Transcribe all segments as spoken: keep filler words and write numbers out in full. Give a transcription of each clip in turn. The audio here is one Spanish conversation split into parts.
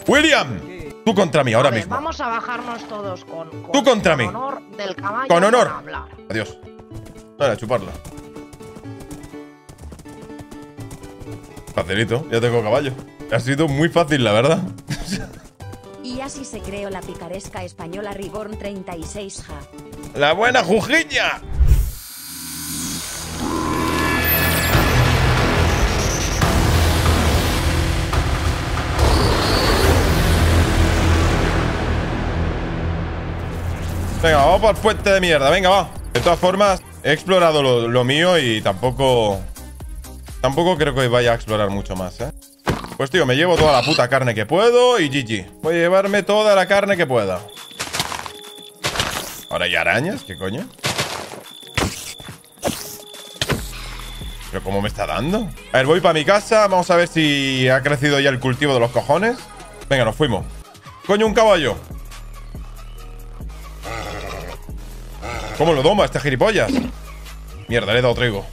William, tú contra mí ahora A ver, mismo. vamos a bajarnos todos con, con Tú contra mí. con honor del caballo. Con honor. para hablar. Adiós. Ahora, a chuparla. Facilito, ya tengo caballo. Ha sido muy fácil, la verdad. Y así se creó la picaresca española Rigorn treinta y seis ja. ¡La buena Jujiña! Venga, vamos por el puente de mierda. Venga, va. De todas formas, he explorado lo, lo mío y tampoco... Tampoco creo que vaya a explorar mucho más, ¿eh? Pues, tío, me llevo toda la puta carne que puedo y G G. Voy a llevarme toda la carne que pueda. Ahora hay arañas, ¿qué coño? ¿Pero cómo me está dando? A ver, voy para mi casa. Vamos a ver si ha crecido ya el cultivo de los cojones. Venga, nos fuimos. Coño, un caballo. ¿Cómo lo doma este gilipollas? Mierda, le he dado trigo.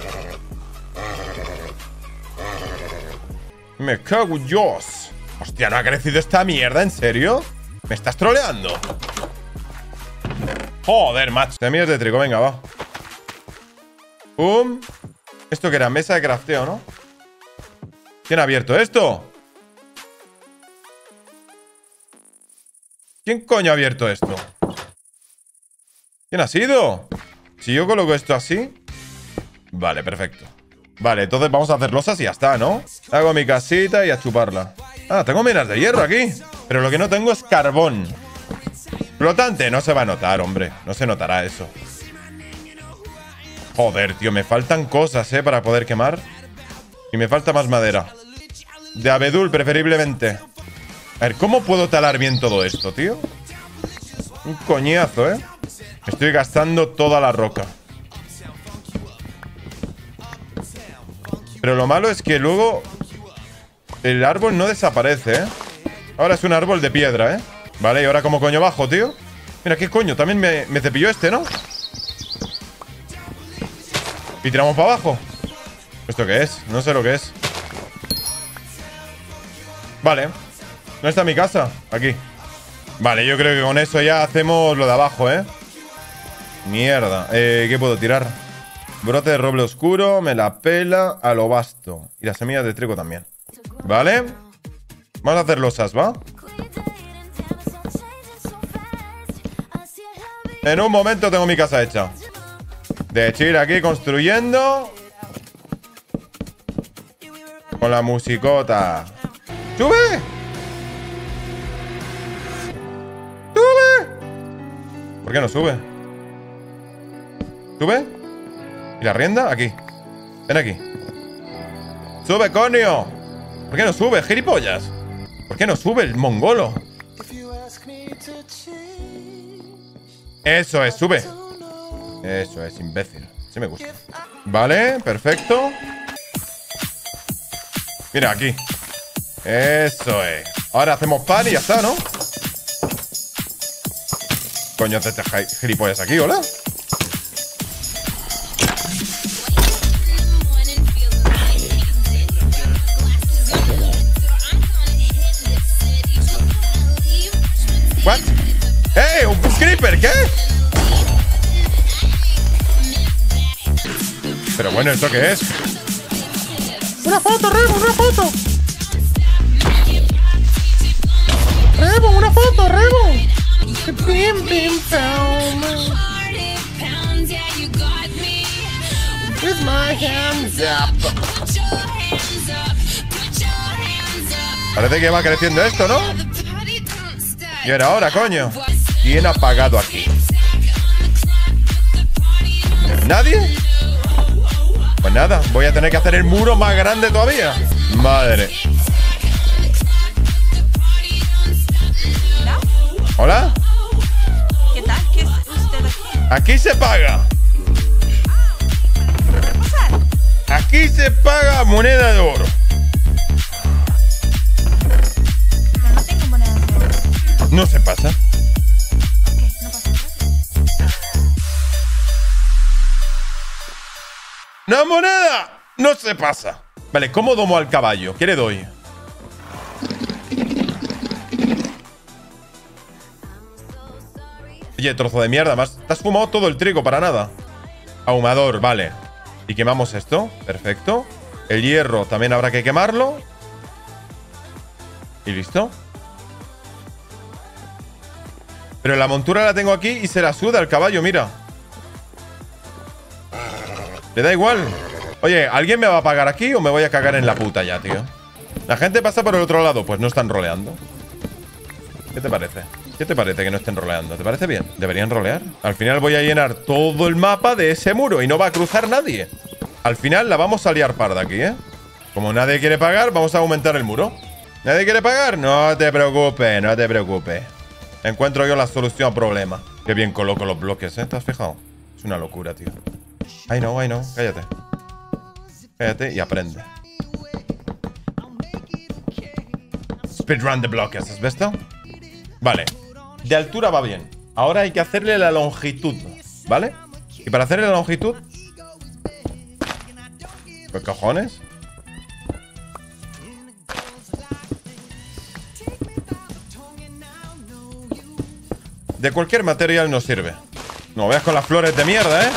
Me cago en Dios. Hostia, ¿no ha crecido esta mierda? ¿En serio? ¿Me estás troleando? Joder, macho. Semillas de trigo, venga, va. Pum. ¿Esto que era? Mesa de crafteo, ¿no? ¿Quién ha abierto esto? ¿Quién coño ha abierto esto? ¿Quién ha sido? Si yo coloco esto así. Vale, perfecto. Vale, entonces vamos a hacer losas y ya está, ¿no? Hago mi casita y a chuparla. Ah, tengo minas de hierro aquí. Pero lo que no tengo es carbón. Flotante, no se va a notar, hombre. No se notará eso. Joder, tío, me faltan cosas, ¿eh? Para poder quemar. Y me falta más madera. De abedul, preferiblemente. A ver, ¿cómo puedo talar bien todo esto, tío? Un coñazo, ¿eh? Estoy gastando toda la roca. Pero lo malo es que luego el árbol no desaparece, ¿eh? Ahora es un árbol de piedra, ¿eh? Vale, ¿y ahora cómo coño bajo, tío? Mira, ¿qué coño? También me, me cepilló este, ¿no? Y tiramos para abajo. ¿Esto qué es? No sé lo que es. Vale. ¿Dónde está mi casa? Aquí. Vale, yo creo que con eso ya hacemos lo de abajo, ¿eh? Mierda. Eh, ¿qué puedo tirar? Brote de roble oscuro, me la pela a lo vasto. Y las semillas de trigo también. ¿Vale? Vamos a hacer losas, ¿va? En un momento tengo mi casa hecha. De chill aquí construyendo. Con la musicota. ¡Sube! ¡Sube! ¿Por qué no sube? ¿Sube? ¿Y la rienda? Aquí. Ven aquí. ¡Sube, coño! ¿Por qué no sube, gilipollas? ¿Por qué no sube el mongolo? Eso es, sube. Eso es, imbécil. Sí me gusta. Vale, perfecto. Mira, aquí. Eso es. Ahora hacemos pan y ya está, ¿no? Coño, te estás gilipollas aquí, ¿hola? ¿What? ¡Eh! ¡Un creeper! ¿Qué? Pero bueno, ¿esto qué es? ¡Una foto, Rebo! ¡Una foto! ¡Rebo! ¡Una foto, Rebo! ¡Pim, pim, pam! With my hands up. Parece que va creciendo esto, ¿no? Y ahora, ahora, coño. ¿Quién ha pagado aquí? ¿Nadie? Pues nada, voy a tener que hacer el muro más grande todavía. Madre. ¿Hola? ¿Qué tal? ¿Qué es usted aquí? Aquí se paga. ¿Qué pasa? Aquí se paga moneda de oro. No, no tengo monedas de oro. No se pasa. Ok, no pasa nada. ¡Una moneda! No se pasa. Vale, ¿cómo domo al caballo? ¿Qué le doy? Oye, trozo de mierda, más. Te has fumado todo el trigo para nada. Ahumador, vale. Y quemamos esto. Perfecto. El hierro también habrá que quemarlo. Y listo. Pero la montura la tengo aquí y se la suda el caballo, mira. Le da igual. Oye, ¿alguien me va a pagar aquí o me voy a cagar en la puta ya, tío? La gente pasa por el otro lado. Pues no están roleando. ¿Qué te parece? ¿Qué te parece que no estén roleando? ¿Te parece bien? ¿Deberían rolear? Al final voy a llenar todo el mapa de ese muro y no va a cruzar nadie. Al final la vamos a liar parda aquí, ¿eh? Como nadie quiere pagar, vamos a aumentar el muro. ¿Nadie quiere pagar? No te preocupes, no te preocupes. Encuentro yo la solución al problema. Qué bien coloco los bloques, ¿eh? ¿Te has fijado? Es una locura, tío. Ay, no, ay, no. Cállate. Cállate y aprende. Speedrun de bloques, ¿has visto? Vale. De altura va bien. Ahora hay que hacerle la longitud, ¿vale? Y para hacerle la longitud... ¿Qué cojones? De cualquier material nos sirve. No veas con las flores de mierda, ¿eh?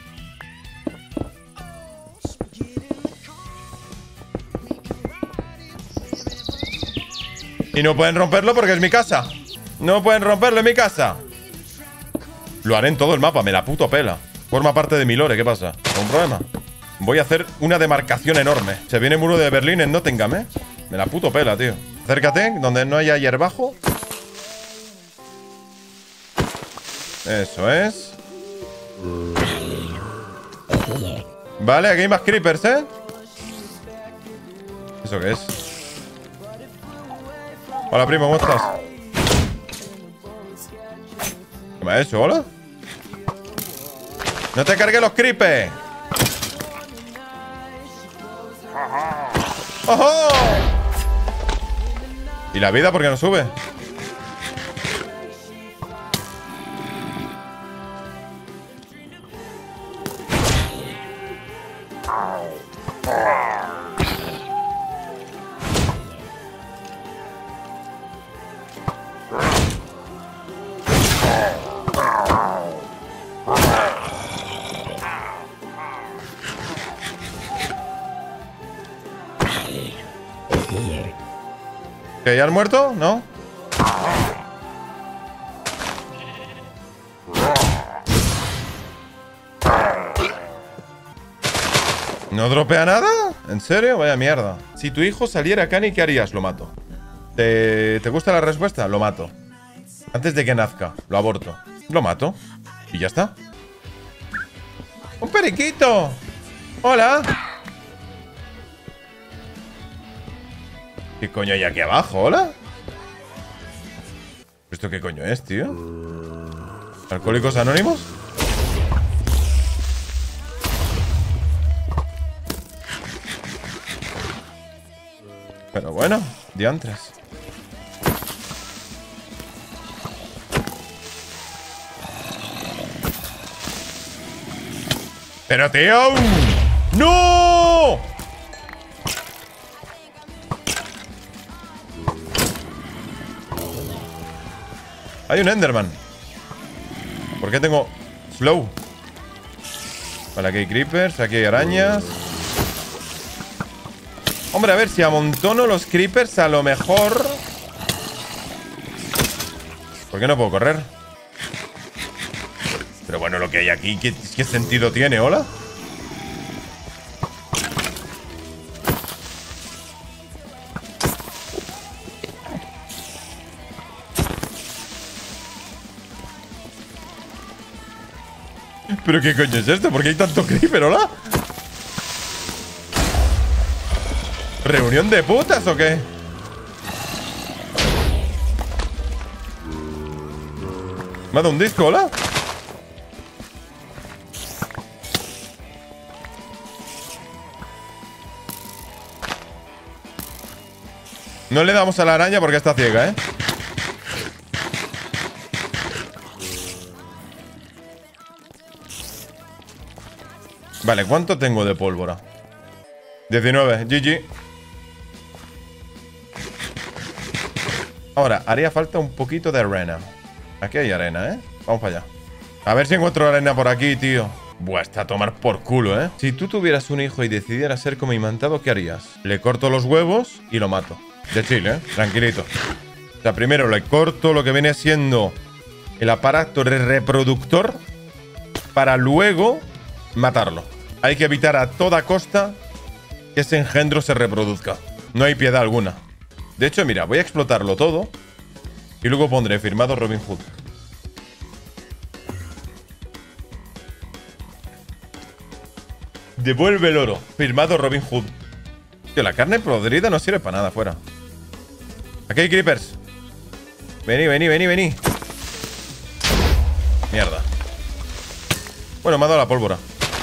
Y no pueden romperlo porque es mi casa. No pueden romperlo en mi casa. Lo haré en todo el mapa, me la puto pela. Forma parte de mi lore, ¿qué pasa? ¿Algún problema? Voy a hacer una demarcación enorme. Se viene el muro de Berlín en Nottingham, ¿eh? Me la puto pela, tío. Acércate, donde no haya hierbajo. Eso es. Vale, aquí hay más creepers, ¿eh? ¿Eso qué es? Hola, primo, ¿cómo estás? ¿Qué me ha hecho? ¿Hola? ¡No te cargues los creepers! ¡Ojo! ¿Y la vida por qué no sube? ¿Que ya han muerto? ¿No? ¿No dropea nada? ¿En serio? Vaya mierda. Si tu hijo saliera Cani, ¿qué harías? Lo mato. ¿Te, ¿Te gusta la respuesta? Lo mato. Antes de que nazca, lo aborto. Lo mato. Y ya está. ¡Un periquito! ¡Hola! ¿Qué coño hay aquí abajo? ¿Hola? ¿Esto qué coño es, tío? ¿Alcohólicos Anónimos? Pero bueno, diantres. ¡Pero, tío! ¡No! Hay un Enderman. ¿Por qué tengo slow? Vale, aquí hay creepers, aquí hay arañas. Hombre, a ver, si amontono los creepers, a lo mejor... ¿Por qué no puedo correr? Pero bueno, lo que hay aquí, ¿qué, qué sentido tiene? ¿Hola? ¿Pero qué coño es esto? ¿Por qué hay tanto creeper? ¿Hola? ¿Reunión de putas o qué? ¿Me ha dado un disco? ¿Hola? No le damos a la araña porque está ciega, ¿eh? Vale, ¿cuánto tengo de pólvora? diecinueve, G G. Ahora, haría falta un poquito de arena. Aquí hay arena, ¿eh? Vamos para allá. A ver si encuentro arena por aquí, tío. Buah, está a tomar por culo, ¿eh? Si tú tuvieras un hijo y decidieras ser como imantado, ¿qué harías? Le corto los huevos y lo mato. De chile, ¿eh? Tranquilito. O sea, primero le corto lo que viene siendo el aparato reproductor para luego matarlo. Hay que evitar a toda costa que ese engendro se reproduzca. No hay piedad alguna. De hecho, mira, voy a explotarlo todo y luego pondré firmado Robin Hood. Devuelve el oro. Firmado Robin Hood. Tío, la carne podrida no sirve para nada afuera. Aquí hay creepers. Vení, vení, vení, vení. Mierda. Bueno, me ha dado la pólvora.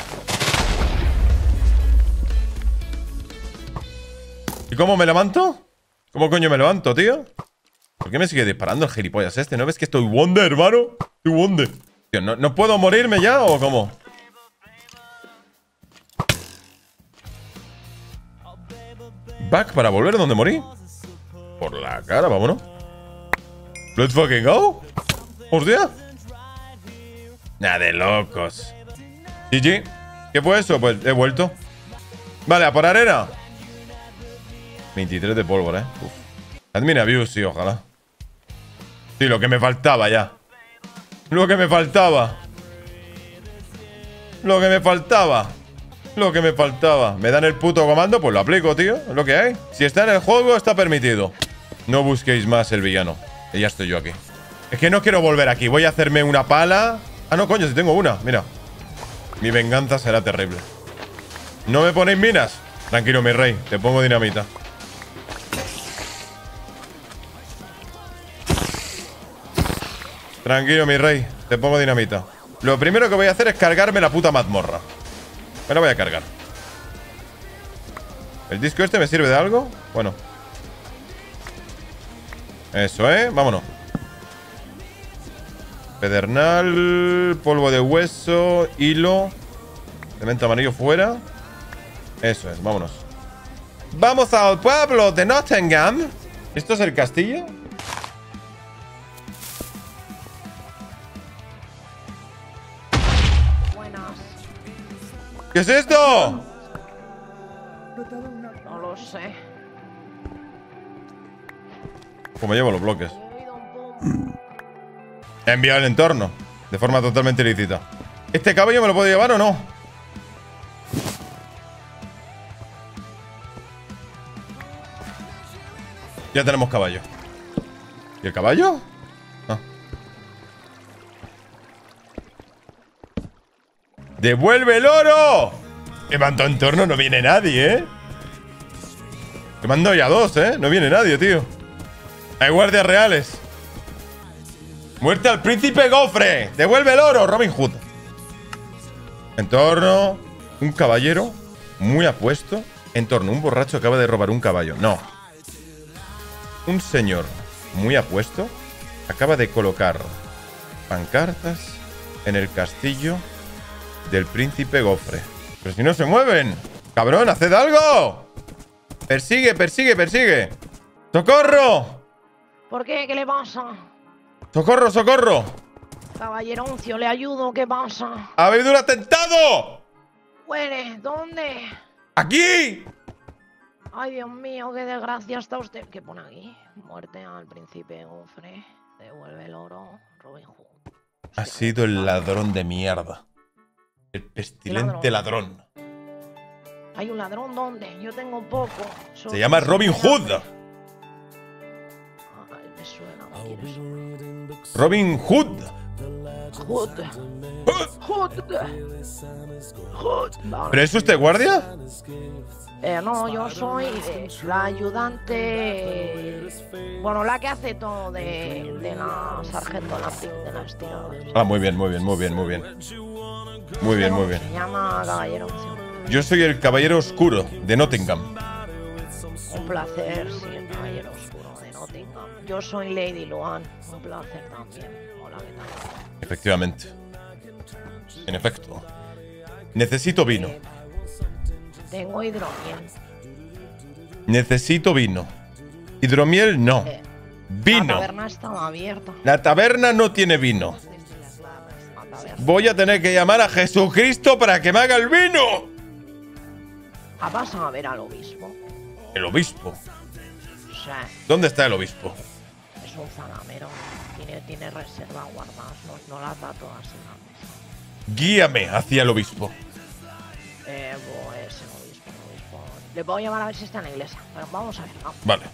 ¿Y cómo me levanto? ¿Cómo coño me levanto, tío? ¿Por qué me sigue disparando el gilipollas este? ¿No ves que estoy Wonder, hermano? Estoy Wonder. Tío, ¿no, ¿no puedo morirme ya o cómo? Back para volver a donde morí. Por la cara, vámonos. Let's fucking go. Hostia. Nada de locos. G G. ¿Qué fue eso? Pues he vuelto. Vale, a por arena. veintitrés de pólvora, eh. Uf. Admin abuse, sí, ojalá. Sí, lo que me faltaba ya. Lo que me faltaba. Lo que me faltaba. Lo que me faltaba. Me dan el puto comando, pues lo aplico, tío. Es lo que hay. Si está en el juego, está permitido. No busquéis más el villano. Y ya estoy yo aquí. Es que no quiero volver aquí. Voy a hacerme una pala. Ah, no, coño, si tengo una. Mira. Mi venganza será terrible. ¿No me ponéis minas? Tranquilo, mi rey. Te pongo dinamita. Tranquilo, mi rey. Te pongo dinamita. Lo primero que voy a hacer es cargarme la puta mazmorra. Me la voy a cargar. ¿El disco este me sirve de algo? Bueno. Eso, ¿eh? Vámonos. Pedernal, polvo de hueso, hilo, cemento amarillo fuera. Eso es, vámonos. ¡Vamos al pueblo de Nottingham! ¿Esto es el castillo? Buenas. ¿Qué es esto? No lo sé. ¿Cómo llevo los bloques? He oído un pum. He enviado el entorno de forma totalmente ilícita. ¿Este caballo me lo puedo llevar o no? Ya tenemos caballo. ¿Y el caballo? Ah. ¡Devuelve el oro! Que mando entorno, no viene nadie, ¿eh? Que mando ya dos, ¿eh? No viene nadie, tío. Hay guardias reales. ¡Muerte al príncipe Gofre! ¡Devuelve el oro, Robin Hood! Entorno. Un caballero muy apuesto. Entorno. Un borracho acaba de robar un caballo. No. Un señor muy apuesto acaba de colocar pancartas en el castillo del príncipe Gofre. ¡Pero si no se mueven! ¡Cabrón, haced algo! ¡Persigue, persigue, persigue! ¡Socorro! ¿Por qué? ¿Qué le pasa? ¡Socorro, socorro! Caballero Uncio, ¿le ayudo? ¿Qué pasa? ¡Ha habido un atentado! Huele, ¿dónde? ¡Aquí! Ay, Dios mío, qué desgracia está usted. ¿Qué pone aquí? Muerte al príncipe Gofre. Devuelve el oro, Robin Hood. Ha sido el ladrón de mierda. El pestilente ladrón. ¿Hay un ladrón dónde? Yo tengo poco. Se Solo llama Robin Hood. Ay, me suena, ¿quién es? Robin Hood. Hood. Hood. Hood. Vale. ¿Pero es usted guardia? Eh, no, yo soy eh, la ayudante. Bueno, la que hace todo de, de la sargento Lampic de las tiradas. Ah, muy bien, muy bien, muy bien, muy bien. Muy bien, muy bien. Se llama Caballero Uncio. Yo soy el caballero oscuro de Nottingham. Un placer, sí, el caballero oscuro de Nottingham. Yo soy Lady Luan. Un placer también. Hola, ¿qué tal? Efectivamente. En efecto. Necesito vino. Eh, tengo hidromiel. Necesito vino. Hidromiel no. Eh, Vino. La taberna estaba abierta. La taberna no tiene vino. A ver. Voy a tener que llamar a Jesucristo para que me haga el vino. Ah, vas a ver al obispo. El obispo. Sí, ¿Dónde está el obispo? es un zalamero. Tiene, tiene reserva guardadas. No, no las da todas en la mesa. Guíame hacia el obispo. Eh, pues el obispo, el obispo. Le puedo llamar a ver si está en la iglesia. Pero vamos a ver, vamos. Vale.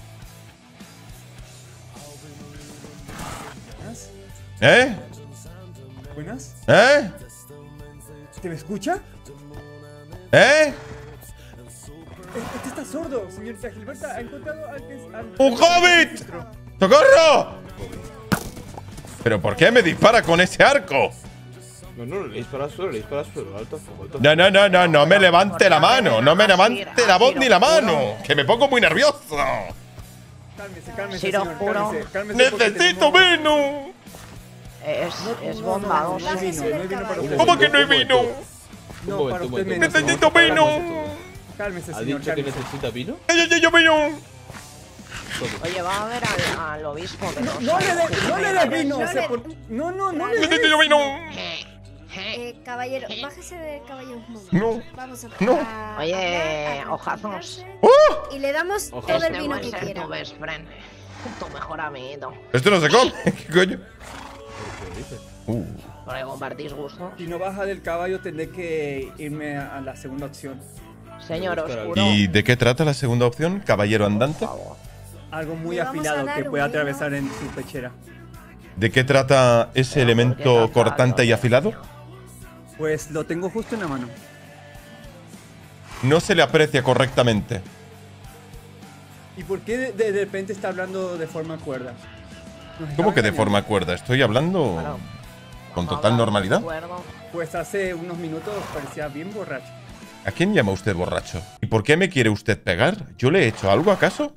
¿Buenas? ¿Eh? ¿Buenas? ¿Eh? ¿Te me escucha? ¿Eh? Este está sordo, señorita Gilberta. ¿Ha encontrado al que es... al- ¡Un hobbit! ¡Socorro! ¿Pero por qué me dispara con ese arco? No, no, le dispara al suelo, le dispara al suelo. Alto fuego, alto fuego. No, no, no, no, no me levante la mano. No me levante la voz ni la mano. Que me pongo muy nervioso. Cálmese, cálmese, Sí, lo señor. juro. Cálmese, cálmese porque ¡Necesito tenemos- vino! Es, es No, no, no, no, bondadoso. no hay vino, no hay vino para usted. ¿Cómo que no hay vino? No, Un para momento, usted un menos. momento. ¡Necesito vino! Cálmese, ¿Ha señor, dicho que cálmese. necesita vino? ¡Ay, ay, ay, yo vino! Oye, va a ver al, al obispo. Que no, No le sabe dé, qué no le tiene. dé vino, No o sea, le- por- no, no, no le ¡Necesito dé. yo vino! Eh, caballero, bájese de caballero un momento. No. Vamos a No. a Oye, hablar, a ojazos. tranquilizarse, ¡Oh! Y le damos Ojazos. todo el Este vino puede que ser quiera. tu best friend. Tu mejor amigo. ¿Esto no se come? ¿Qué coño? ¿Qué dices? Uh. Porque compartís gustos. Si no baja del caballo, tendré que irme a a la segunda opción. Señor Me gusta la Oscuro. ¿Y de qué trata la segunda opción? ¿Caballero andante? Por favor. Algo muy Le vamos a afilado dar que un pueda vino. atravesar en su pechera. ¿De qué trata ese Pero, ¿por qué elemento trata cortante y algo? afilado? Pues lo tengo justo en la mano. No se le aprecia correctamente. ¿Y por qué de, de- de repente está hablando de forma cuerda? ¿Nos ¿Cómo estaba que de engañando? forma cuerda? Estoy hablando Claro. con Vamos a total hablar, normalidad. ¿de acuerdo? Pues hace unos minutos parecía bien borracho. ¿A quién llama usted borracho? ¿Y por qué me quiere usted pegar? ¿Yo le he hecho algo acaso?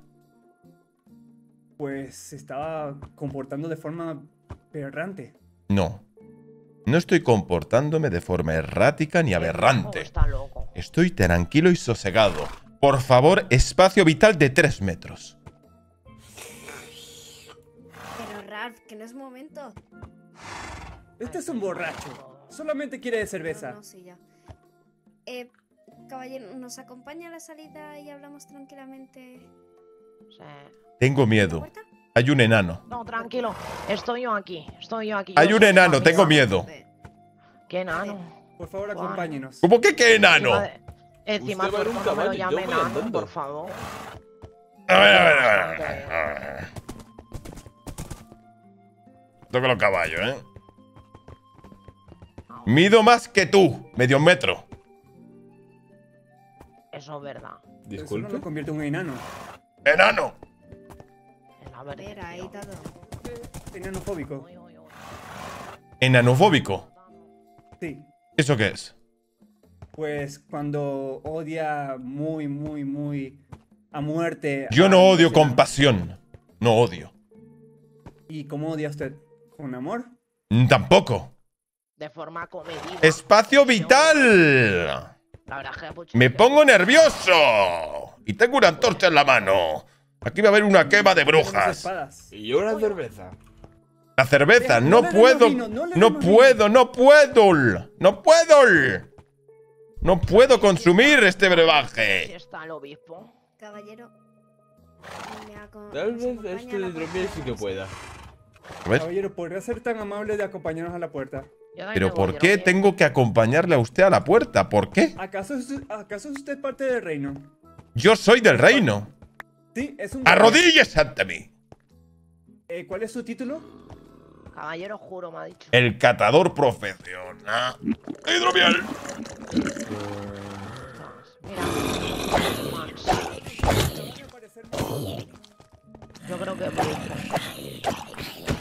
Pues se estaba comportando de forma aberrante. No. No estoy comportándome de forma errática ni ¿O aberrante. está loco? Estoy tranquilo y sosegado. Por favor, espacio vital de tres metros. Pero Ralph, que no es momento. Este es un borracho. Solamente quiere de cerveza. No, no, sí, ya. Eh, caballero, ¿nos acompaña a la salida y hablamos tranquilamente? Sí. Tengo ¿En la miedo. puerta? Hay un enano. No, tranquilo. Estoy yo aquí. Estoy yo aquí. Hay Yo un soy su enano, amiga. tengo miedo. ¿Qué enano? Por favor, Juan. acompáñenos. ¿Cómo que qué enano? Encima, de- encima Usted va en un tu hermano me lo caballo, yo llame voy enano, andando. por favor. A ver, a ver, a ver, a ver. Toco los caballos, ¿eh? Mido más que tú, medio metro. Eso es verdad. Eso no Disculpe. lo convierte en un enano. ¡Enano! Es la A ver, ahí verdad. todo. Enanofóbico. Uy, uy, uy. Enanofóbico. Sí. ¿Eso qué es? Pues cuando odia muy, muy, muy a muerte. Yo a no los odio enanos. con pasión. No odio. ¿Y cómo odia usted? ¿Con amor? Mm, Tampoco. De forma comedida. ¡Espacio vital! La verdad es que mucho- Me pongo nervioso. Y tengo una antorcha en la mano. Aquí va a haber una quema de Tenemos brujas. espadas. Y yo una cerveza. La cerveza, No no le demos puedo. vino, no le No demos vino. puedo, no puedo. No puedo. No puedo consumir este Si brebaje. está el obispo. Caballero. me aco- Tal nos vez acompaña este a la de hidromiel sí que pueda. A ver, Caballero, ¿podría ser tan amable de acompañarnos a la puerta? Yo también pero tengo ¿por qué hidromiel. tengo que acompañarle a usted a la puerta? ¿Por qué? ¿Acaso es, ¿Acaso es usted parte del reino? Yo soy del reino. Sí, es un... Arrodíllese ante mí. Eh, ¿Cuál es su título? Caballero, juro, me ha dicho. El catador profesional. Hidromiel. Mira. Max, yo creo que obispo.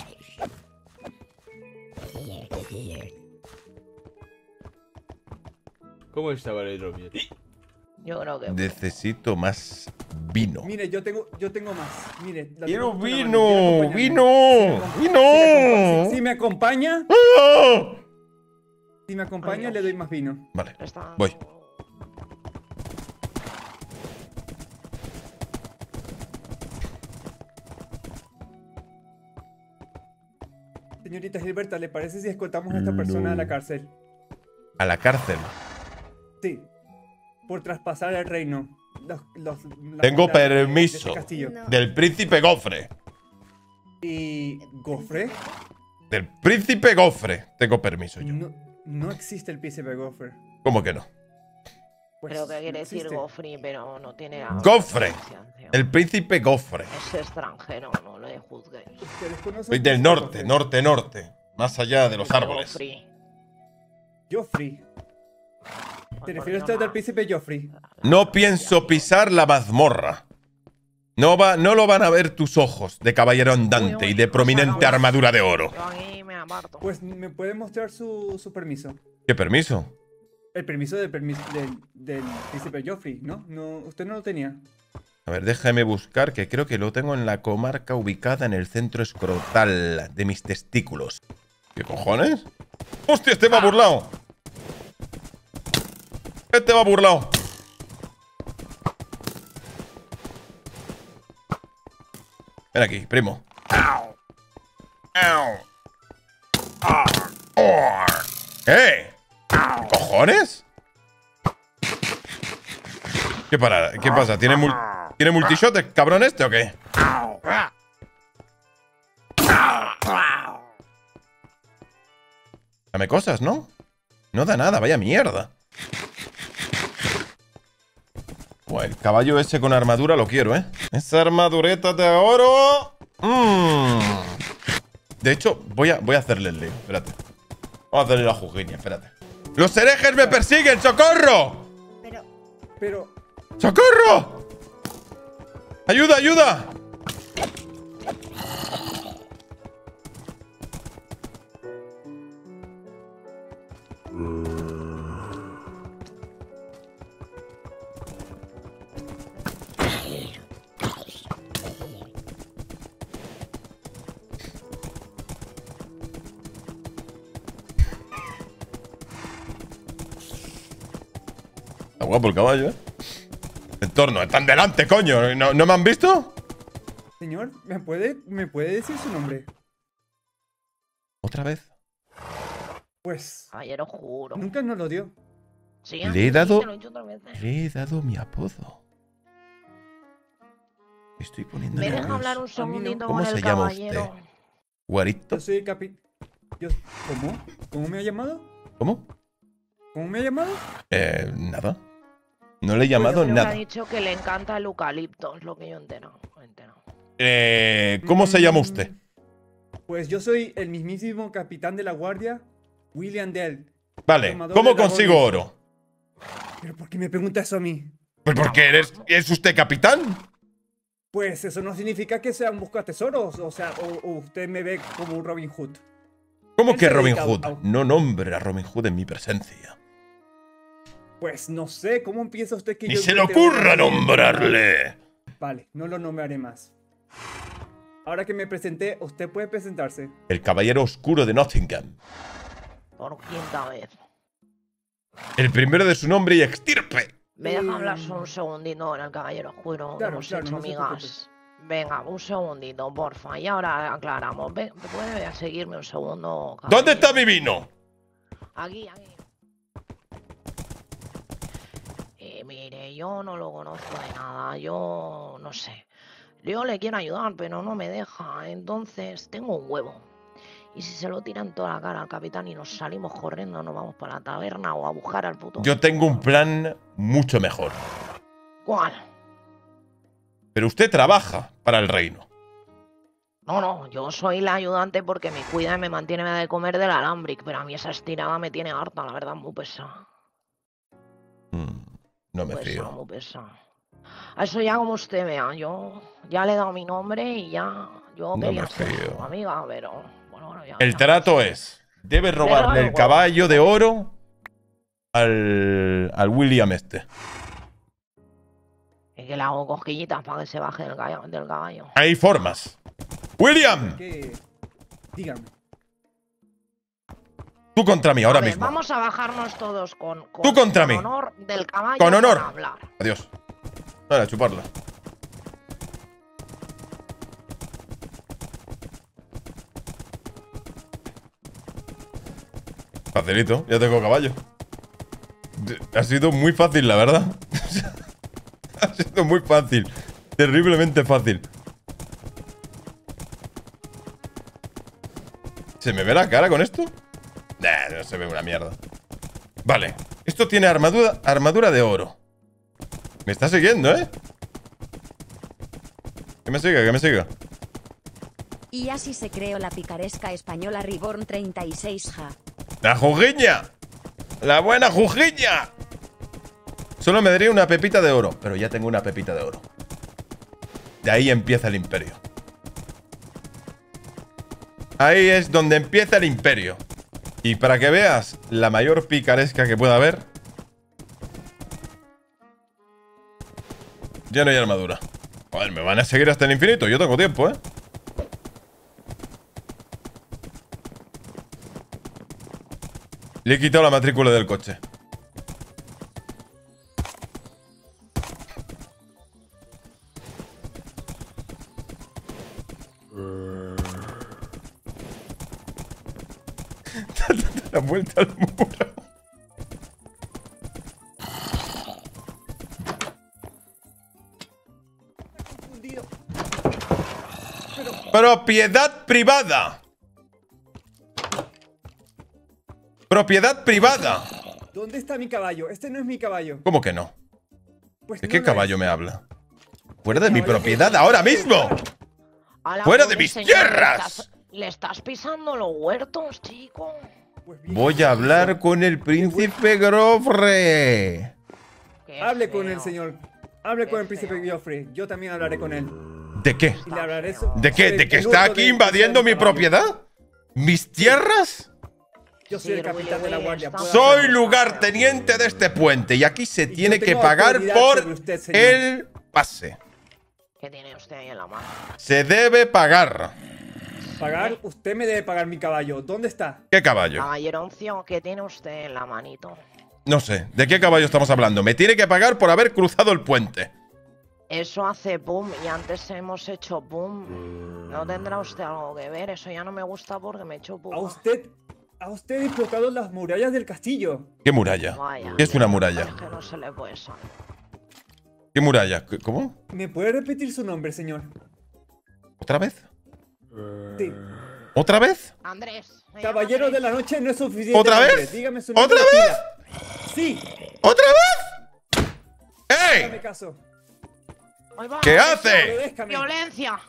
¿Cómo estaba el hidromiel? Yo creo que. Necesito más vino. Mire, yo tengo, yo tengo más. Mire, la Quiero tengo justo en la vino, mano. ¿Quiere vino, acompañarme? vino. Si me acompaña, ¡Ah! si me acompaña, Ay, le Dios. doy más vino. Vale, Está- voy. Señorita Gilberta, ¿le parece si escoltamos a esta persona a la cárcel? A la cárcel. Sí. Por traspasar el reino. Los, los, la Tengo bondad de- de permiso este castillo. No. del príncipe Gofre. ¿Y Gofre? Del príncipe Gofre. Tengo permiso yo. No, no existe el príncipe Gofre. ¿Cómo que no? Pues, Creo que quiere no decir existe. Gofri, pero no tiene la Gofre. pronunciación. El príncipe Gofre. Es extranjero, no le juzgues. ¿Ustedes conocen Soy al del príncipe norte, Gofre? norte, norte. Más allá de los árboles. Gofri. Joffrey. ¿Se Pues refiere usted al príncipe Joffrey? No pienso pisar la mazmorra. No, va, no lo van a ver tus ojos de caballero andante y de prominente armadura de oro. Yo aquí me aparto. Pues, ¿me puede mostrar su, su permiso? ¿Qué permiso? El permiso del, permiso del, del príncipe Joffrey, ¿no? ¿no? Usted no lo tenía. A ver, déjame buscar, que creo que lo tengo en la comarca ubicada en el centro escrotal de mis testículos. ¿Qué cojones? ¡Hostia, este va burlado! Este va burlado. Ven aquí, primo. ¡Au! ¡Au! ¡Ah! ¡Eh! ¿Cojones? ¿Qué, para, ¿Qué pasa? ¿Tiene, mul ¿Tiene multishot el cabrón este o qué? Dame cosas, ¿no? No da nada, vaya mierda. Buah, el caballo ese con armadura lo quiero, ¿eh? Esa armadureta de oro. Mm. De hecho, voy a, voy a hacerle el lío. Espérate. Vamos a hacerle la jugueña, espérate. ¡Los herejes me persiguen! ¡Socorro! Pero, Pero, ¡Socorro! ¡Ayuda, ayuda! Está guapo el caballo, ¿eh? Entorno, están delante, coño. ¿No, ¿no me han visto? señor, ¿me puede, ¿me puede decir su nombre? ¿Otra vez? Pues, Caballero, juro. nunca nos lo dio. Sí, Le he sí, dado- te lo he dicho otras veces. Le he dado mi apodo. Estoy poniendo ¿Me deja nervioso. hablar un segundito ¿Cómo con se el llama caballero? usted? ¿Guarito? Yo soy el capi... Yo... ¿Cómo? ¿Cómo me ha llamado? ¿Cómo? ¿Cómo me ha llamado? Eh, nada. No le he llamado Yo creo que nada. ha dicho que le encanta el eucalipto, es lo que yo he enterado. he enterado. Eh, ¿cómo se llama Mm, usted? Pues yo soy el mismísimo capitán de la guardia, William Dell. Vale, tomador ¿cómo de dragones. consigo oro? ¿Pero por qué me pregunta eso a mí? Pues porque eres, ¿es usted capitán? Pues eso no significa que sea un buscatesoros, o sea, o, o usted me ve como un Robin Hood. ¿Cómo Él que se Robin dedica a- Hood? a- No nombre a Robin Hood en mi presencia. Pues no sé, ¿cómo empieza usted que ¡Ni yo se le encuentre ocurra oro? nombrarle! Vale, no lo nombraré más. Ahora que me presenté, usted puede presentarse. El caballero oscuro de Nottingham. Por quinta vez. El primero de su nombre y extirpe. ¿Me deja Mm. hablar solo un segundito con el caballero oscuro? que Claro, hemos claro, hecho no se migas. Venga, un segundito, porfa. Y ahora aclaramos. Ve- ¿Puede seguirme un segundo? ¿Dónde caballero? está mi vino? Aquí, aquí. Eh, mire, yo no lo conozco de nada. Yo no sé. Yo le quiero ayudar, pero no me deja. Entonces, tengo un huevo. Y si se lo tiran toda la cara al capitán y nos salimos corriendo, nos vamos para la taberna o a buscar al puto. Yo tengo un plan mucho mejor. ¿Cuál? Pero usted trabaja para el reino. No, no, yo soy la ayudante porque me cuida y me mantiene de comer del alambric, pero a mí esa estirada me tiene harta, la verdad, muy pesada. Mm, no me Muy pesada, fío. muy pesada. A eso ya como usted vea, yo ya le he dado mi nombre y ya yo No quería me ser fío. su amiga, pero bueno, bueno, ya. El ya. trato es: debe robarle el caballo de oro al, al William este. Es que le hago cosquillitas para que se baje del caballo. Del caballo. Hay formas. ¡William! ¿Qué? Dígame. Tú contra mí, ahora A ver, mismo. vamos a bajarnos todos con, con, Tú contra con mí. honor del caballo. Con honor. para hablar. Adiós. Ahora, a chuparla. Facilito, ya tengo caballo. Ha sido muy fácil, la verdad. Ha sido muy fácil. Terriblemente fácil. ¿Se me ve la cara con esto? Nah, no se ve una mierda. Vale. Esto tiene armadura, armadura de oro. Me está siguiendo, ¿eh? Que me siga, que me siga. Y así se creó la picaresca española Reborn treinta y seis, ja. ¡La jujiña! ¡La buena jujiña! Solo me daría una pepita de oro. Pero ya tengo una pepita de oro. De ahí empieza el imperio. Ahí es donde empieza el imperio. Y para que veas la mayor picaresca que pueda haber, ya no hay armadura. Joder, me van a seguir hasta el infinito. Yo tengo tiempo, ¿eh? Le he quitado la matrícula del coche. La vuelta al muro. Propiedad privada. Propiedad privada. ¿Dónde está mi caballo? Este no es mi caballo. ¿Cómo que no? Pues ¿De no qué lo caballo es. me habla? ¡Fuera de mi Caballo propiedad que- ahora mismo! Ala, ¡Fuera pobre de mis señor, tierras! ¿Le estás, le estás pisando los huertos, chico? Pues bien, Voy a hablar con el príncipe Grofre. Qué Hable con el feo. señor. Hable Qué con el príncipe feo. Geoffrey. Yo también hablaré con él. ¿De qué? Y le hablaré so- ¿De qué? sobre ¿De que el está uso aquí de- invadiendo de mi caballo. propiedad? ¿Mis tierras? Yo soy el Sí, capitán de la Willy, guardia. está- puedo Soy hacerlo. lugarteniente de este puente y aquí se Y yo tiene que tengo pagar autoridad por sobre usted, señor. el pase. ¿Qué tiene usted ahí en la mano? Se debe pagar. Pagar, usted me debe pagar mi caballo. ¿Dónde está? ¿Qué caballo? Caballeroncio, ¿qué tiene usted en la manito? No sé. ¿De qué caballo estamos hablando? Me tiene que pagar por haber cruzado el puente. Eso hace boom y antes hemos hecho boom. ¿No tendrá usted algo que ver? Eso ya no me gusta porque me echo A boom. usted. A usted he explotado las murallas del castillo. ¿Qué muralla? Vaya. ¿Qué es una muralla? Es que no se le puede salir. ¿Qué muralla? ¿Qué- ¿Cómo? ¿Me puede repetir su nombre, señor? ¿Otra vez? Sí. ¿Otra vez? Andrés. me llamo Caballero de Andrés. la noche no es suficiente. ¿Otra nombre. vez? Dígame su nombre. ¿Otra de vez? pila. Sí. ¿Otra vez? Hágame ¡Ey! caso. Ahí va, ¿Qué Andrés. hace? Obedézcame. ¡Violencia!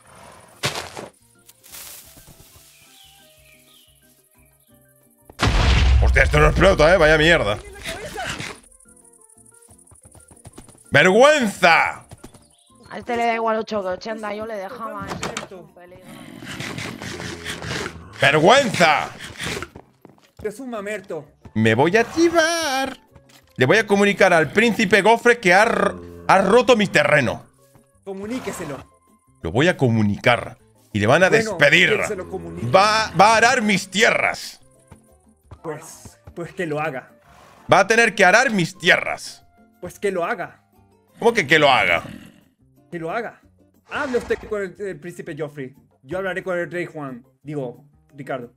Hostia, esto no explota, ¿eh? Vaya mierda. ¡Vergüenza! A este le da igual ocho que ochenta, yo le dejaba. Es Cierto. un peligro. ¡Vergüenza! Es un mamerto. Me voy a chivar. Le voy a comunicar al príncipe Gofre que ha, ro- ha roto mi terreno. Comuníqueselo. Lo voy a comunicar. Y le van a Bueno, despedir. que se lo comunique. Va, va a arar mis tierras. Pues. Pues que lo haga. Va a tener que arar mis tierras. Pues que lo haga. ¿Cómo que que lo haga? Que lo haga. Hable usted con el, el príncipe Geoffrey. Yo hablaré con el rey Juan. Digo, Ricardo.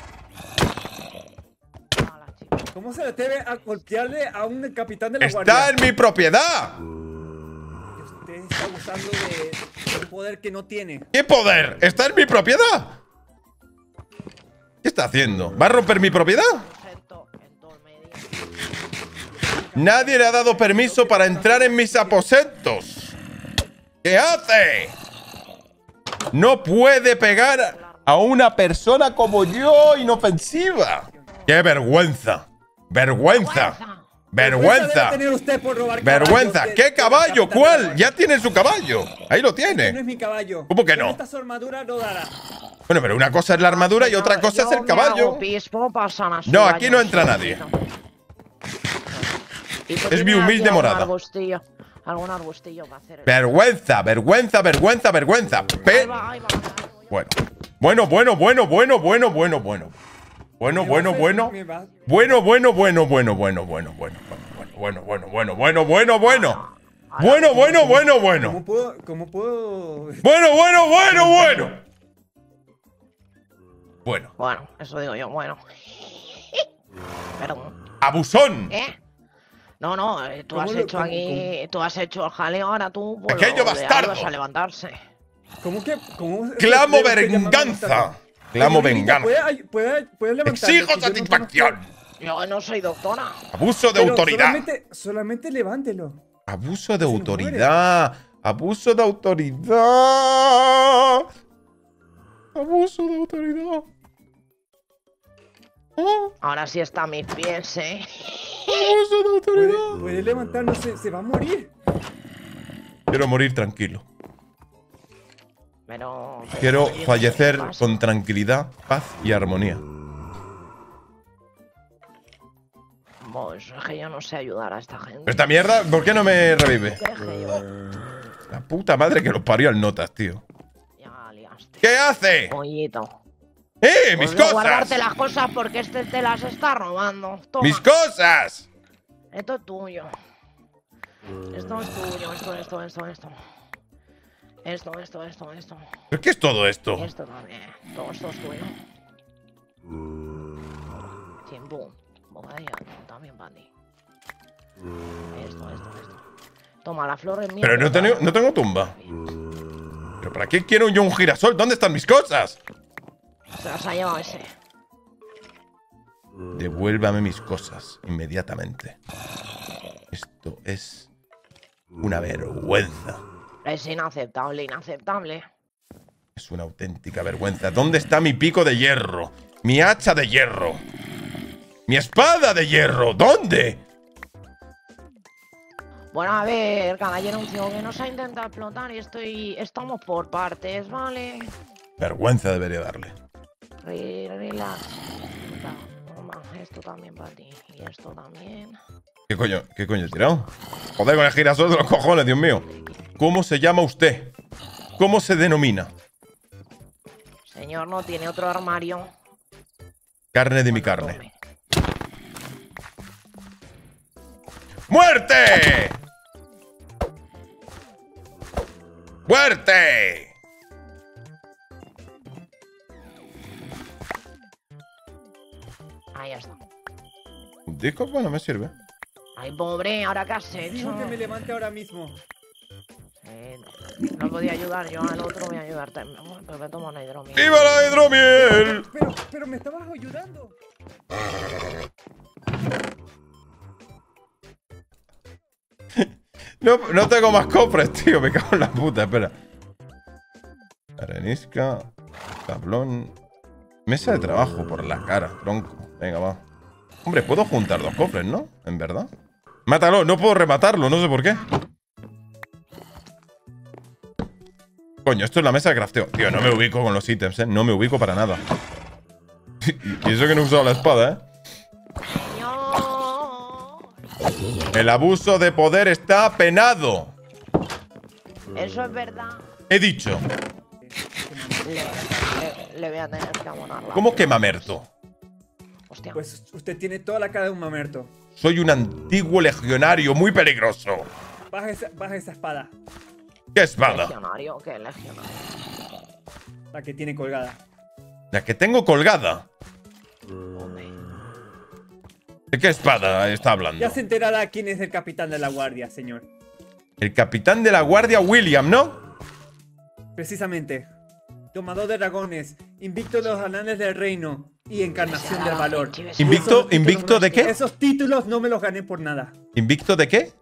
Hala, chico. ¿Cómo se le atreve a golpearle a un capitán de la ¡Está guardia? en mi propiedad! Usted está abusando de un poder que no tiene. ¿Qué poder? ¡Está en mi propiedad! ¿Qué está haciendo? ¿Va a romper mi propiedad? Siento en todo el medio. Nadie le ha dado permiso para entrar en mis aposentos. ¿Qué hace? No puede pegar a una persona como yo, inofensiva. ¡Qué vergüenza! ¡Vergüenza! debe ¡Vergüenza! tener usted por robar ¡Vergüenza! caballos de- ¿Qué del caballo? capitán de la ¿Cuál? guardia. Ya tiene su caballo. Ahí lo Este no es tiene. mi caballo. ¿Cómo que Con no? Esta su armadura no dará. Bueno, pero una cosa es la armadura y otra cosa es Yo el me caballo. hago pispo, pasan a su No, aquí baño no entra solito. nadie. Y tú Es tienes mi aquí humilde algún morada. arbustillo, algún arbustillo para hacer. Vergüenza, vergüenza, vergüenza, vergüenza. Ahí Pe- va, ahí va, ahí va. Bueno. Bueno, bueno, bueno, bueno, bueno, bueno, bueno. Bueno, Me bueno, va a hacer- bueno. me va- Bueno, bueno, bueno, bueno, bueno, bueno, bueno, bueno, bueno, bueno, bueno, bueno, bueno, bueno. Bueno, bueno, bueno, bueno. ¿Cómo puedo, cómo puedo? Bueno, bueno, bueno, bueno. Bueno. Bueno, eso digo yo, bueno. Pero, ¡Abusón! ¿eh? No, no, eh, tú ¿Cómo has lo- hecho cómo- aquí, tú has hecho el jaleo, ahora tú pues, ¡Pequeño lo de bastardo! ayudas a levantarse. ¿Cómo que? ¿Cómo se ¡Clamo atreve usted a llamarme venganza! bastardo? ¡Clamo Señorita, venganza! ¿Puede, ay- puede, puede levantarse? ¡Exijo Que yo no satisfacción! conozco- Yo no soy doctora. ¡Abuso de Pero autoridad! Solamente, solamente levántelo. ¡Abuso de Se autoridad! ¡Abuso de autoridad! ¡Abuso de autoridad! ¡Oh! Ahora sí está a mis pies, ¿eh? ¡Abuso de Puede, autoridad! puede levantarlo, se, se va a morir. Quiero morir tranquilo. Pero... pero, Quiero oye, fallecer ¿qué pasa? con tranquilidad, paz y armonía. Pues es que yo no sé ayudar a esta gente. Pero esta mierda, ¿por qué no me revive? ¿Crees que yo? La puta madre que los parió al notas, tío. Ya la liaste. ¿Qué hace? Pollito. ¡Eh! ¡Mis Pues no guardarte cosas! las cosas porque este te las está robando. Toma. ¡Mis cosas! Esto es tuyo. Esto es tuyo, esto, esto, esto, esto. Esto, esto, esto, esto. ¿Pero qué es todo esto? Esto también. Todo esto es tuyo. Tiempo. Bobadilla, también para ti. Esto, esto, esto. Toma, la flor es mía. Pero no tengo, no tengo tumba. ¿Pero para qué quiero yo un girasol? ¿Dónde están mis cosas? Se las ha llevado ese. Devuélvame mis cosas inmediatamente. Esto es una vergüenza. Es inaceptable, inaceptable. Es una auténtica vergüenza. ¿Dónde está mi pico de hierro? Mi hacha de hierro. Mi espada de hierro. ¿Dónde? Bueno, a ver, caballero, un tío que nos ha intentado explotar y estoy... Estamos por partes, ¿vale? Vergüenza debería darle. Re- Relax. Toma, esto también para ti. Y esto también. ¿Qué coño? ¿Qué coño he tirado? Joder, con el girasol de los cojones, Dios mío. ¿Cómo se llama usted? ¿Cómo se denomina? Señor, ¿no tiene otro armario? Carne de mi Bueno, carne. tome. ¡Muerte! ¡Muerte! Ahí está. Un disco, bueno, me sirve. Ay, pobre, ¿ahora qué has hecho? Dijo que me levante ahora mismo. Eh, no, no podía ayudar yo al otro, voy a ayudarte. Pero me tomo una hidromiel. ¡Viva la hidromiel! Pero, pero me estabas ayudando. No, no tengo más cofres, tío. Me cago en la puta, espera. Arenisca. Tablón. Mesa de trabajo por la cara, tronco. Venga, va. Hombre, puedo juntar dos cofres, ¿no? En verdad. Mátalo, no puedo rematarlo, no sé por qué. Coño, esto es la mesa de crafteo. Tío, no me ubico con los ítems, ¿eh? No me ubico para nada. Y eso que no he usado la espada, ¿eh? No. El abuso de poder está penado. Eso es verdad. He dicho. Le, le- le voy a tener que abonar la ¿Cómo que pena. mamerto? Hostia. Pues usted tiene toda la cara de un mamerto. Soy un antiguo legionario muy peligroso. Baja esa, baja esa espada. ¿Qué espada? Legionario, ¿qué legionario? La que tiene colgada. La que tengo colgada. Hombre. ¿De qué espada está hablando? Ya se enterará quién es el capitán de la guardia, señor. El capitán de la guardia William, ¿no? Precisamente. Domador de dragones, invicto de los anales del reino y encarnación del valor. Invicto, Esos invicto títulos- de qué? Esos títulos no me los gané por nada. ¿Invicto de qué?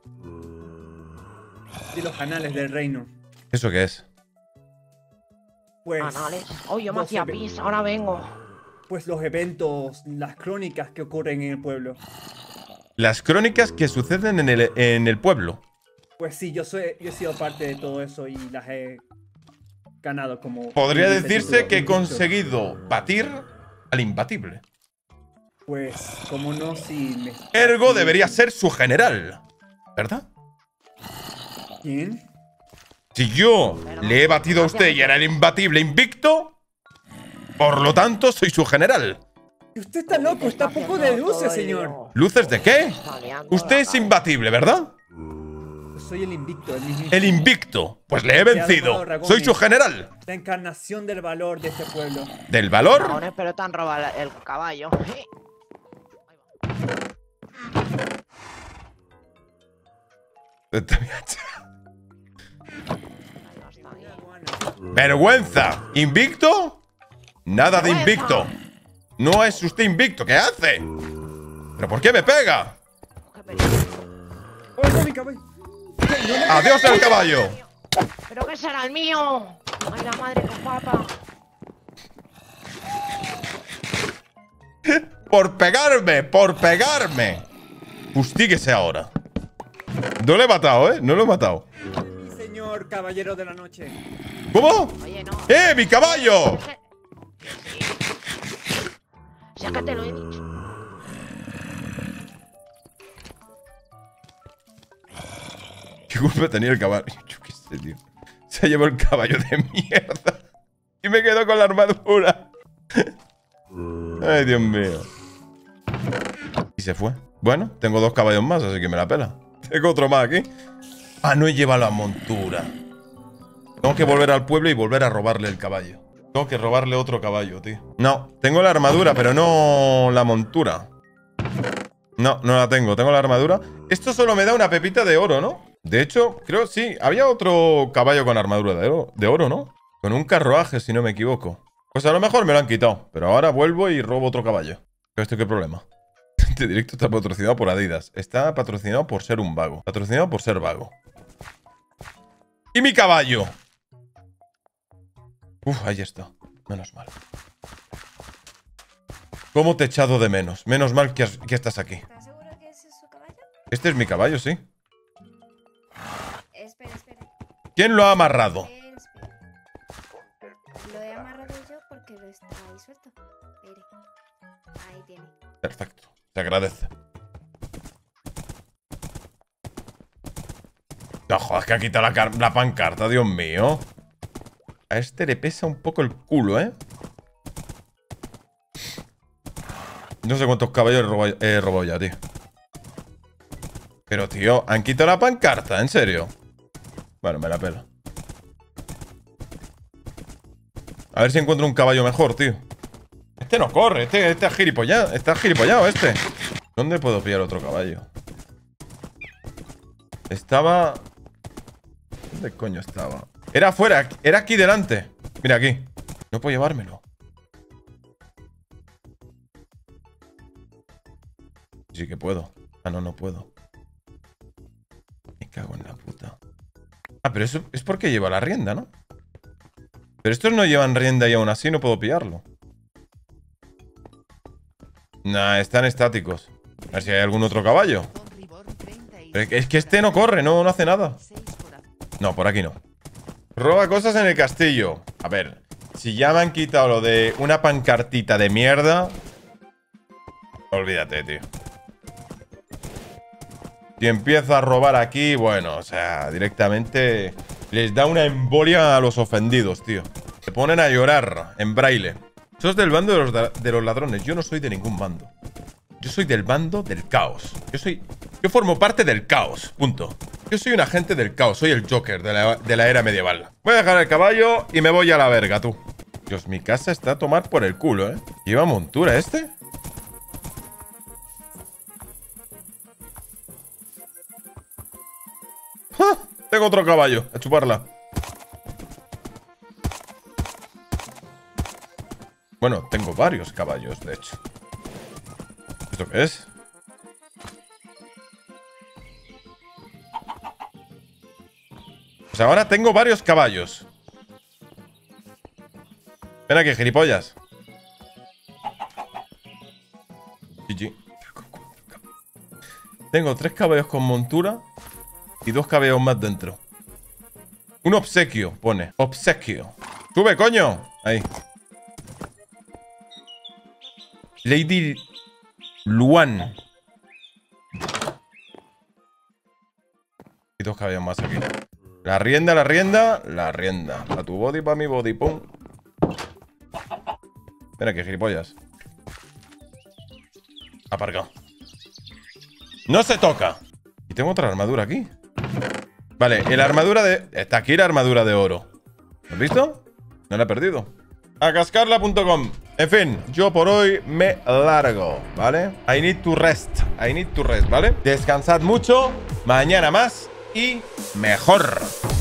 De los anales del reino. ¿Eso qué es? Pues, Anales. Oh, yo me no hacía sé. pis, ahora vengo. pues los eventos, las crónicas que ocurren en el pueblo. Las crónicas que suceden en el, en el pueblo. Pues sí, yo, soy, yo he sido parte de todo eso y las he ganado como... Podría como dice el decirse título, que he invicto. conseguido batir al imbatible. Pues, como no, si me... Ergo debería ser su general. ¿Verdad? ¿Quién? Si yo le he batido a usted y era el imbatible invicto, por lo tanto soy su general. Usted está loco, está poco de luces, señor. ¿Luces de qué? Usted es imbatible, ¿verdad? Soy el invicto, el mismo. El invicto. Pues le he vencido. Soy su general. La encarnación del valor de este pueblo. ¿Del valor? Dragones, pero te han robado el caballo. Te voy a echar. ¡Vergüenza! ¿Invicto? Nada de invicto. No es usted invicto. ¿Qué hace? ¿Pero por qué me pega? ¡Oh, no, mi caballo! ¡Adiós el caballo! ¿Pero qué será el mío? Ay, la madre con papa. ¡Por pegarme! ¡Por pegarme! Justíguese ahora. No lo he matado, ¿eh? No lo he matado. Mi señor caballero de la noche. ¿Cómo? Oye, no. ¡Eh, mi caballo! Es que- Sí. Si es que te lo he dicho. ¿Qué culpa tenía el caballo? Yo qué sé, tío. Se llevó el caballo de mierda. Y me quedo con la armadura. Ay, Dios mío. Y se fue. Bueno, tengo dos caballos más, así que me la pela. Tengo otro más aquí. Ah, no he llevado la montura. Tengo que volver al pueblo y volver a robarle el caballo. Tengo que robarle otro caballo, tío. No, tengo la armadura, pero no la montura. No, no la tengo. Tengo la armadura. Esto solo me da una pepita de oro, ¿no? De hecho, creo sí. Había otro caballo con armadura de oro, de oro, ¿no? Con un carruaje, si no me equivoco. Pues a lo mejor me lo han quitado. Pero ahora vuelvo y robo otro caballo. ¿Pero esto qué problema? Este directo está patrocinado por Adidas. Está patrocinado por ser un vago. Patrocinado por ser vago. ¡Y mi caballo! Uf, ahí está. Menos mal. ¿Cómo te he echado de menos? Menos mal que, has- que estás aquí. ¿Estás seguro que ese es su caballo? Este es mi caballo, sí. Espera, espera. ¿Quién lo ha amarrado? Espera, espera. Lo he amarrado yo porque lo está ahí suelto. Mire. Ahí tiene. Perfecto. Se agradece. No, joder, que ha quitado la, car- la pancarta, Dios mío. A este le pesa un poco el culo, ¿eh? No sé cuántos caballos he robado, he robado ya, tío. Pero, tío, han quitado la pancarta, ¿en serio? Bueno, me la pela. A ver si encuentro un caballo mejor, tío. Este no corre, este, este es gilipollado. Está gilipollado este. ¿Dónde puedo pillar otro caballo? Estaba... ¿Dónde coño estaba? Era afuera, era aquí delante. Mira aquí. No puedo llevármelo. Sí que puedo. Ah, no, no puedo. Me cago en la puta. Ah, pero eso es porque lleva la rienda, ¿no? Pero estos no llevan rienda y aún así no puedo pillarlo. Nah, están estáticos. A ver si hay algún otro caballo. Pero es que este no corre, no, no hace nada. No, por aquí no. Roba cosas en el castillo. A ver, si ya me han quitado lo de una pancartita de mierda. Olvídate, tío. Si empiezo a robar aquí, bueno, o sea, directamente les da una embolia a los ofendidos, tío. Se ponen a llorar en braille. Sos del bando de los, da- de los ladrones. Yo no soy de ningún bando. Yo soy del bando del caos. Yo soy... Yo formo parte del caos. Punto. Yo soy un agente del caos. Soy el Joker de la, de la era medieval. Voy a dejar el caballo y me voy a la verga, tú. Dios, mi casa está a tomar por el culo, ¿eh? ¿Lleva montura este? ¡Ja! Tengo otro caballo. A chuparla. Bueno, tengo varios caballos, de hecho. ¿Esto qué es? Pues ahora tengo varios caballos. Ven aquí, gilipollas. G G. Tengo tres caballos con montura y dos caballos más dentro. Un obsequio, pone. Obsequio. ¡Sube, coño! Ahí. Lady Luan. Y dos caballos más aquí. La rienda, la rienda, la rienda. A tu body, pa' mi body, pum. Ven aquí, gilipollas. Aparcado. No se toca. Y tengo otra armadura aquí. Vale, la armadura de... Está aquí la armadura de oro. ¿Lo has visto? No la he perdido. A cascarla punto com. En fin, yo por hoy me largo, ¿vale? I need to rest. I need to rest, ¿vale? Descansad mucho. Mañana más. y mejor.